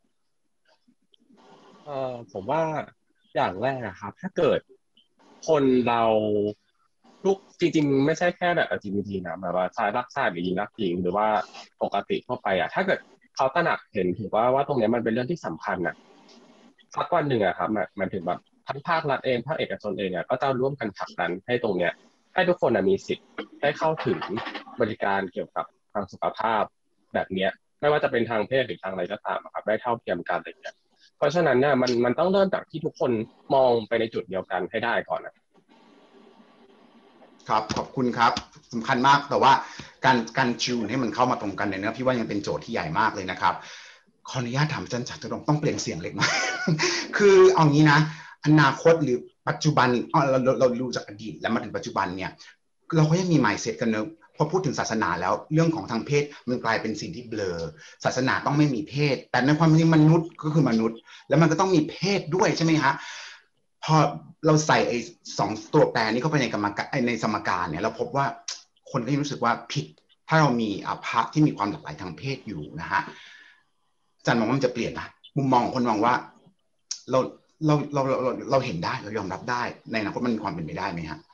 ผมว่าอย่างแรกนะครับถ้าเกิดคนเราทุกจริงๆไม่ใช่แค่แบบ LGBT นะแบบว่าชายรักชายหรือหญิงรักหญิงหรือว่าปกติทั่วไปถ้าเกิดเขาตระหนักเห็นถือว่าตรงนี้มันเป็นเรื่องที่สำคัญสักวันหนึ่งครับมันถึงแบบทั้งภาครัฐเองภาคเอกชนเองก็จะร่วมกันผลักดันให้ตรงเนี้ยให้ทุกคนมีสิทธิ์ได้เข้าถึงบริการเกี่ยวกับทางสุขภาพแบบเนี้ยไม่ว่าจะเป็นทางเพศหรือทางอะไรก็ตามครับได้เท่าเทียมกันอะไรอย่างเงี้ยเพราะฉะนั้นเนี่ยมันต้องเริ่มจากที่ทุกคนมองไปในจุดเดียวกันให้ได้ก่อนครับขอบคุณครับสำคัญมากแต่ว่าการจูนให้มันเข้ามาตรงกันเนี่ยพี่ว่ายังเป็นโจทย์ที่ใหญ่มากเลยนะครับขออนุญาตถามอาจารย์จักรต้องเปลี่ยนเสียงเล็กน้อย คือเอางี้นะอนาคตหรือปัจจุบันเรารู้จากอดีตแล้วมาถึงปัจจุบันเนี่ยเราก็ยังมี mindset กันเนอะพอพูดถึงศาสนาแล้วเรื่องของทางเพศมันกลายเป็นสิ่งที่เบลอศาสนาต้องไม่มีเพศแต่ในความเป็นจริงมนุษย์ก็คือมนุษย์แล้วมันก็ต้องมีเพศด้วยใช่ไหมฮะพอเราใส่ไอ้2ตัวแปรนี้เข้าไปในในสมการเนี่ยเราพบว่าคนก็รู้สึกว่าผิดถ้าเรามีพระที่มีความหลากหลายทางเพศอยู่นะฮะอาจารย์มองว่ามันจะเปลี่ยนนะมุมมองคนมองว่าเราเห็นได้เรายอมรับได้ในอนาคตมันมีความเป็นไปได้ไหมฮะ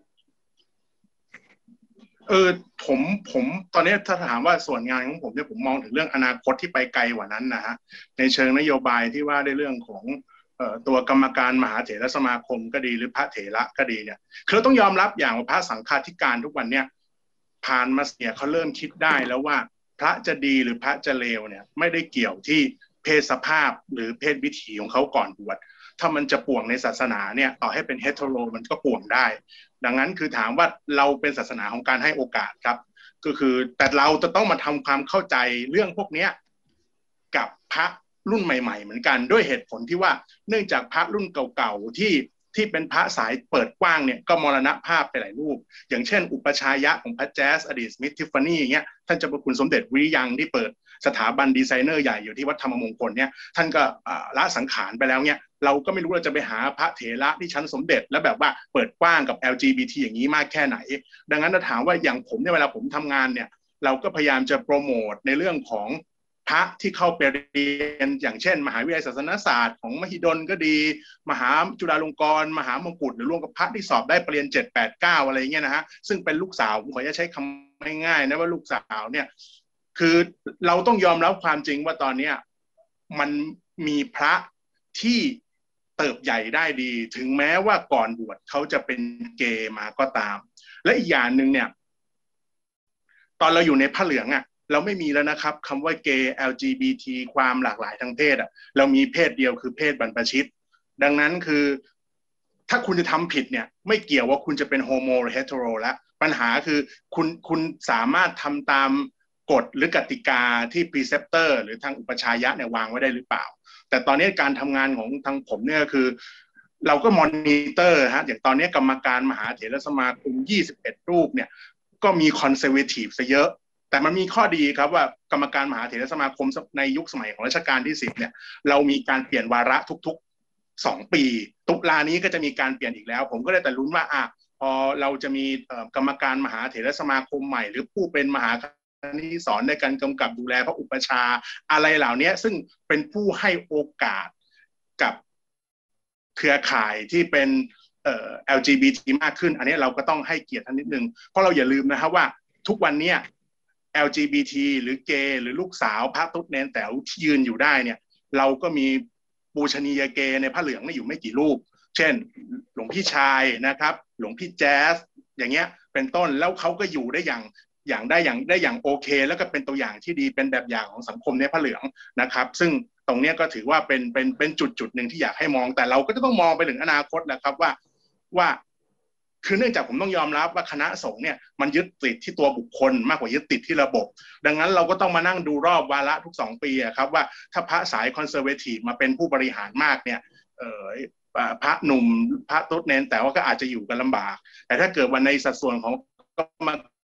ผมตอนนี้ถ้าถามว่าส่วนงานของผมเนี่ยผมมองถึงเรื่องอนาคตที่ไปไกลกว่านั้นนะฮะในเชิงนโยบายที่ว่าในเรื่องของตัวกรรมการมหาเถรสมาคมก็ดีหรือพระเถระก็ดีเนี่ยคือต้องยอมรับอย่างว่าพระสังฆาธิการทุกวันเนี่ยผ่านมาเนี่ยเขาเริ่มคิดได้แล้วว่าพระจะดีหรือพระจะเลวเนี่ยไม่ได้เกี่ยวที่เพศสภาพหรือเพศวิถีของเขาก่อนบวชถ้ามันจะป่วงในศาสนาเนี่ยต่อให้เป็นเฮเทโรมันก็ป่วงได้ดังนั้นคือถามว่าเราเป็นศาสนาของการให้โอกาสครับก็คือแต่เราจะต้องมาทำความเข้าใจเรื่องพวกนี้กับพระรุ่นใหม่ๆเหมือนกันด้วยเหตุผลที่ว่าเนื่องจากพระรุ่นเก่าๆที่เป็นพระสายเปิดกว้างเนี่ยก็มรณภาพไปหลายรูปอย่างเช่นอุปชายะของพระแจ๊สอดีตสมิธทิฟฟานี่อย่างเงี้ยท่านเจ้าพระคุณสมเด็จวิริยังที่เปิดสถาบันดีไซเนอร์ใหญ่อยู่ที่วัดธรรมมงคลเนี่ยท่านก็ละสังขารไปแล้วเนี่ยเราก็ไม่รู้เราจะไปหาพระเถระที่ชั้นสมเด็จแล้วแบบว่าเปิดกว้างกับ LGBT อย่างนี้มากแค่ไหนดังนั้นถ้าถามว่าอย่างผมเนี่ยเวลาผมทำงานเนี่ยเราก็พยายามจะโปรโมทในเรื่องของพระที่เข้าไปเรียนอย่างเช่นมหาวิทยาลัยศาสนศาสตร์ของมหิดลก็ดีมหาจุฬาลงกรณ์มหามงกุฎหรือรวมกับพระที่สอบได้ปริญญา7 8 9อะไรเงี้ยนะฮะซึ่งเป็นลูกสาวผมขอจะใช้คำง่ายๆนะว่าลูกสาวเนี่ยคือเราต้องยอมรับความจริงว่าตอนนี้มันมีพระที่เติบใหญ่ได้ดีถึงแม้ว่าก่อนบวชเขาจะเป็นเกย์มาก็ตามและอีกอย่างหนึ่งเนี่ยตอนเราอยู่ในผ้าเหลืองเราไม่มีแล้วนะครับคำว่าเกย์ LGBT ความหลากหลายทางเพศเรามีเพศเดียวคือเพศบรรพชิตดังนั้นคือถ้าคุณจะทำผิดเนี่ยไม่เกี่ยวว่าคุณจะเป็นโฮโมหรือเฮเทโรแล้วปัญหาคือคุณสามารถทำตามกฎหรือกติกาที่พรีเซปเตอร์หรือทางอุปชายะเนี่ยวางไว้ได้หรือเปล่าแต่ตอนนี้การทำงานของทางผมเนี่ยคือเราก็มอนิเตอร์อย่างตอนนี้กรรมการมหาเถรสมาคม21รูปเนี่ยก็มีคอนเซอร์เวทีฟซะเยอะแต่มันมีข้อดีครับว่ากรรมการมหาเถรสมาคมในยุคสมัยของรัชกาลที่10เนี่ยเรามีการเปลี่ยนวาระทุกๆ2 ปีตุลานี้ก็จะมีการเปลี่ยนอีกแล้วผมก็ได้แต่ลุ้นว่าพอเราจะมีกรรมการมหาเถรสมาคมใหม่หรือผู้เป็นมหาที่สอนในการกำกับดูแลพระอุปชาอะไรเหล่านี้ซึ่งเป็นผู้ให้โอกาสกับเครือข่ายที่เป็นLGBT มากขึ้นอันนี้เราก็ต้องให้เกียรติท่านนิดนึงเพราะเราอย่าลืมนะครับว่าทุกวันนี้ LGBT หรือเกย์หรือลูกสาวพระตุ๊ดเนนแต๋วที่ยืนอยู่ได้เนี่ยเราก็มีปูชนียเกย์ในผ้าเหลืองนี่อยู่ไม่กี่รูปเช่นหลวงพี่ชายนะครับหลวงพี่แจ๊สอย่างเงี้ยเป็นต้นแล้วเขาก็อยู่ได้อย่างโอเคแล้วก็เป็นตัวอย่างที่ดีเป็นแบบอย่างของสังคมในผ้าเหลืองนะครับซึ่งตรงนี้ก็ถือว่าเป็นจุดหนึ่งที่อยากให้มองแต่เราก็จะต้องมองไปถึงอนาคตแหละครับว่าคือเนื่องจากผมต้องยอมรับว่าคณะสงฆ์เนี่ยมันยึดติดที่ตัวบุคคลมากกว่ายึดติดที่ระบบดังนั้นเราก็ต้องมานั่งดูรอบวาระทุก2 ปีครับว่าถ้าพระสายคอนเซอร์เวทีฟมาเป็นผู้บริหารมากเนี่ยพระหนุ่มพระตุ๊ดเนนแต่ว่าก็อาจจะอยู่กันลำบากแต่ถ้าเกิดวันในสัดส่วนของกรรม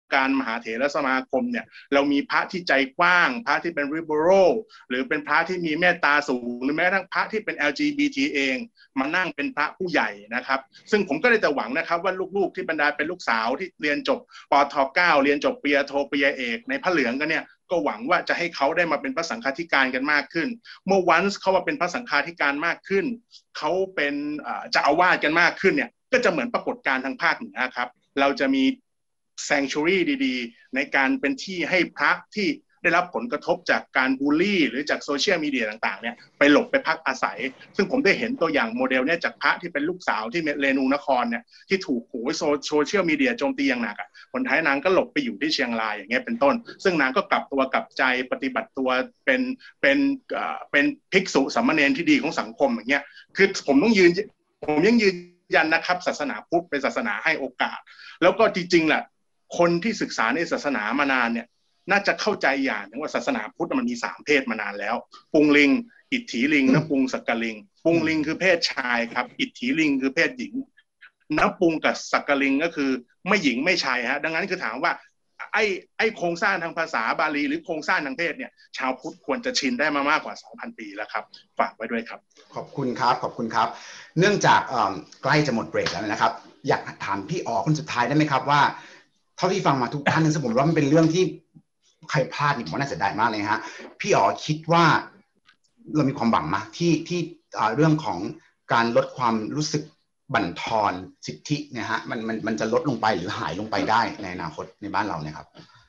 การมหาเถรสมาคมเนี่ยเรามีพระที่ใจกว้างพระที่เป็น liberal หรือเป็นพระที่มีเมตตาสูงหรือแม้กระทั่งพระที่เป็น LGBT เองมานั่งเป็นพระผู้ใหญ่นะครับซึ่งผมก็เลยแต่หวังนะครับว่าลูกๆที่บรรดาเป็นลูกสาวที่เรียนจบปท.9 เรียนจบปริญญาโทปริญญาเอกในพระเหลืองกันเนี่ยก็หวังว่าจะให้เขาได้มาเป็นพระสังฆาธิการกันมากขึ้นเมื่อวันเขามาเป็นพระสังฆาธิการมากขึ้นเขาเป็นเจ้าอาวาสกันมากขึ้นเนี่ยก็จะเหมือนปรากฏการณ์ทางภาคเหนือครับเราจะมี sanctuary ดีๆในการเป็นที่ให้พระที่ได้รับผลกระทบจากการบูลลี่หรือจากโซเชียลมีเดียต่างๆเนี่ยไปหลบไปพักอาศัยซึ่งผมได้เห็นตัวอย่างโมเดลเนี่ยจากพระที่เป็นลูกสาวที่เรนูนครเนี่ยที่ถูกโซเชียลมีเดียโจมตีอย่างหนักอ่ะคนท้ายนางก็หลบไปอยู่ที่เชียงรายอย่างเงี้ยเป็นต้นซึ่งนางก็กลับตัวกลับใจปฏิบัติตัวเป็นภิกษุสามเณรที่ดีของสังคมอย่างเงี้ยคือผมยังยืนยันนะครับศาสนาพุทธเป็นศาสนาให้โอกาสแล้วก็จริงๆแหละคนที่ศึกษาในศาสนามานานเนี่ยน่าจะเข้าใจอย่างนึงว่าศาสนาพุทธมันมี3เพศมานานแล้วปุงลิงอิทธิลิงนปุงสักกลิงปุงลิงคือเพศชายครับอิทธิลิงคือเพศหญิงนปุงกับสักกลิงก็คือไม่หญิงไม่ชายฮะดังนั้นคือถามว่าไอ้โครงสร้างทางภาษาบาลีหรือโครงสร้างทางเพศเนี่ยชาวพุทธควรจะชินได้มามากกว่า 2,000 ปีแล้วครับฝากไว้ด้วยครับขอบคุณครับเนื่องจากใกล้จะหมดเบรกแล้วนะครับอยากถามพี่อ๋อคนสุดท้ายได้ไหมครับว่าเท่าที่ฟังมาทุกท่านผมว่ามันเป็นเรื่องที่ใครพลาดนี่ผมว่าน่าเสียดายมากเลยฮะพี่อ๋อคิดว่าเรามีความหวังมั้ยที่เรื่องของการลดความรู้สึกบั่นทอนสิทธิเนี่ยฮะมันจะลดลงไปหรือหายลงไปได้ในอนาคตในบ้านเราเนี่ยครับ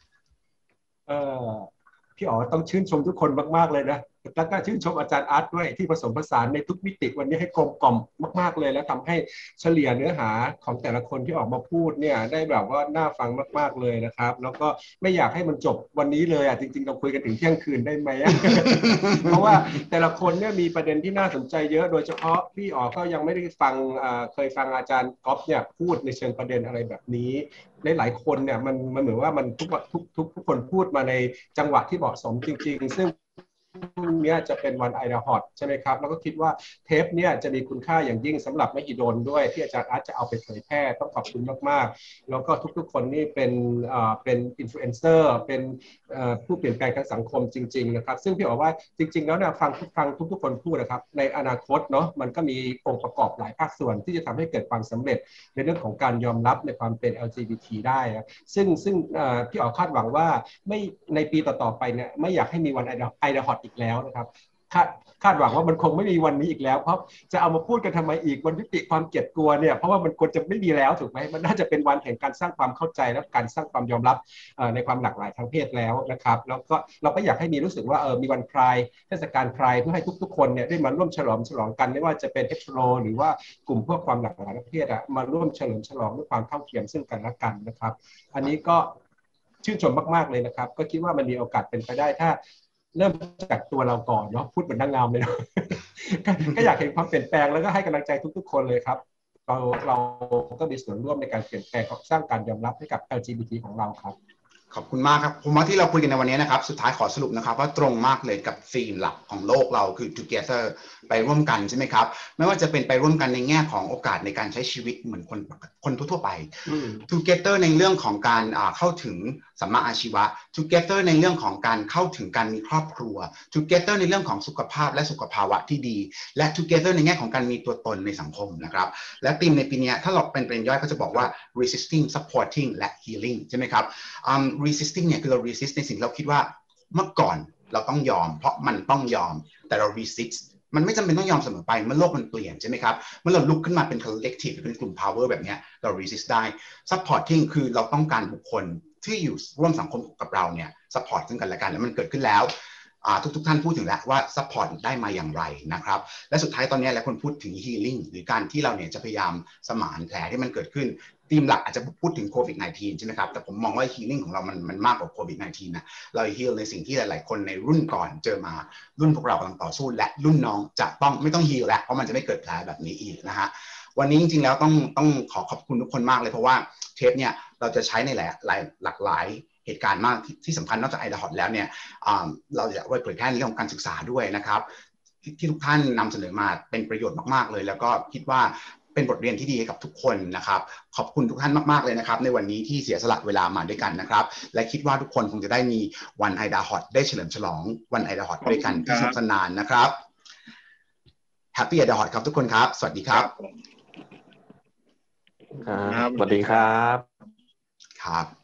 พี่อ๋อต้องชื่นชมทุกคนมากๆเลยนะแล้วก็ชื่นชมอาจารย์อาร์ตด้วยที่ผสมผสานในทุกมิติวันนี้ให้กลมกล่อมมากๆเลยแล้วทำให้เฉลี่ยเนื้อหาของแต่ละคนที่ออกมาพูดเนี่ยได้แบบว่าน่าฟังมากๆเลยนะครับแล้วก็ไม่อยากให้มันจบวันนี้เลยจริงๆเราคุยกันถึงเที่ยงคืนได้ไหม เพราะว่าแต่ละคนเนี่ยมีประเด็นที่น่าสนใจเยอะโดยเฉพาะพี่อ๋อก็ยังไม่ได้ฟังเคยฟังอาจารย์ก๊อฟเนี่ยพูดในเชิงประเด็นอะไรแบบนี้หลายคนเนี่ยมันเหมือนว่ามันทุกคนพูดมาในจังหวะที่เหมาะสมจริงๆซึ่งพรุ่งนี้จะเป็นวันไอดาฮอตใช่ไหมครับแล้วก็คิดว่าเทปเนี่ยจะมีคุณค่าอย่างยิ่งสำหรับมหิดลด้วยที่อาจารย์อาร์ตจะเอาไปเผยแพร่ต้องขอบคุณมากๆแล้วก็ทุกๆคนนี่เป็นอินฟลูเอนเซอร์เป็นผู้เปลี่ยนแปลงทางสังคมจริงๆนะครับซึ่งพี่บอกว่าจริงๆแล้วเนี่ยฟังทุกคนพูดนะครับในอนาคตเนาะมันก็มีองค์ประกอบหลายภาคส่วนที่จะทำให้เกิดความสำเร็จในเรื่องของการยอมรับในความเป็น LGBT ได้ซึ่งพี่อ๋อคาดหวังว่าไม่ในปีต่อๆไปเนี่ยไม่อยากให้มีวันไอดาฮอตอีกแล้วนะครับคาดหวังว่ามันคงไม่มีวันนี้อีกแล้วเพราะจะเอามาพูดกันทำไมอีกวันยุติความเกลียดกลัวเนี่ยเพราะว่ามันควรจะไม่มีแล้วถูกไหมมันน่าจะเป็นวันแห่งการสร้างความเข้าใจและการสร้างความยอมรับในความหลากหลายทางเพศแล้วนะครับแล้วก็เราก็อยากให้มีรู้สึกว่ามีวันพรายเทศกาลพรายเพื่อให้ทุกๆคนเนี่ยได้มาร่วมฉลองกันไม่ว่าจะเป็นเฮตโรหรือว่ากลุ่มพวกความหลากหลายทางเพศมาร่วมเฉลิมฉลองด้วยความเท่าเทียมซึ่งกันและกันนะครับอันนี้ก็ชื่นชมมากๆเลยนะครับก็คิดว่ามันมีโอกาสเป็นไปได้ถ้าเริ่มจากตัวเราก่อนเนาะพูดเหมือนนางงามเลย ก็อยากเห็นความเปลี่ยนแปลงแล้วก็ให้กำลังใจทุกๆคนเลยครับเราก็มีส่วนร่วมในการเปลี่ยนแปลงสร้างการยอมรับให้กับ LGBT ของเราครับขอบคุณมากครับผมว่าที่เราคุยกันในวันนี้นะครับสุดท้ายขอสรุปนะครับว่าตรงมากเลยกับธีมหลักของโลกเราคือ together ไปร่วมกันใช่ไหมครับไม่ว่าจะเป็นไปร่วมกันในแง่ของโอกาสในการใช้ชีวิตเหมือนคนทั่วไป together ในเรื่องของการเข้าถึงสัมมาอาชีวะ together ในเรื่องของการเข้าถึงการมีครอบครัว together ในเรื่องของสุขภาพและสุขภาวะที่ดีและ together ในแง่ของการมีตัวตนในสังคมนะครับและธีมในปีนี้ถ้าเราเป็นย่อยก็จะบอกว่า resisting supporting และ healing ใช่ไหมครับresisting เนี่ยคือเรา resist ในสิ่งที่เราคิดว่าเมื่อก่อนเราต้องยอมเพราะมันต้องยอมแต่เรา resist มันไม่จำเป็นต้องยอมเสมอไปเมื่อโลกมันเปลี่ยนใช่ไหมครับเมื่อเราลุกขึ้นมาเป็น collective เป็นกลุ่ม power แบบนี้เรา resist ได้ supporting คือเราต้องการบุคคลที่อยู่ร่วมสังคมกับเราเนี่ย support ซึ่งกันและกันแล้วมันเกิดขึ้นแล้วทุกท่านพูดถึงแล้วว่า support ได้มาอย่างไรนะครับและสุดท้ายตอนนี้หลายคนพูดถึง healing หรือการที่เราเนี่ยจะพยายามสมานแผลที่มันเกิดขึ้นธีมหลักอาจจะพูดถึงโควิด -19 ใช่ไหมครับแต่ผมมองว่า healing ของเรามันมากกว่าโควิด -19 นะเรา heal ในสิ่งที่หลายๆคนในรุ่นก่อนเจอมารุ่นพวกเรากำลังต่อสู้และรุ่นน้องจะต้องไม่ต้อง heal แล้วเพราะมันจะไม่เกิดแผลแบบนี้อีกนะฮะวันนี้จริงๆแล้วต้องขอขอบคุณทุกคนมากเลยเพราะว่าเทปเนี่ยเราจะใช้ในหลากหลายเหตุการณ์มากที่สำคัญนอกจากไอดาฮอตแล้วเนี่ยเราจะไว้เผยแพร่ในเรื่องของการศึกษาด้วยนะครับที่ทุกท่านนำเสนอมาเป็นประโยชน์มากๆเลยแล้วก็คิดว่าเป็นบทเรียนที่ดีให้กับทุกคนนะครับขอบคุณทุกท่านมากๆเลยนะครับในวันนี้ที่เสียสละเวลามาด้วยกันนะครับและคิดว่าทุกคนคงจะได้มีวันไอดาฮอตได้เฉลิมฉลองวันไอดาฮอตด้วยกันที่สนุกสนานนะครับแฮปปี้ไอดาฮอตครับทุกคนครับสวัสดีครับสวัสดีครับครับ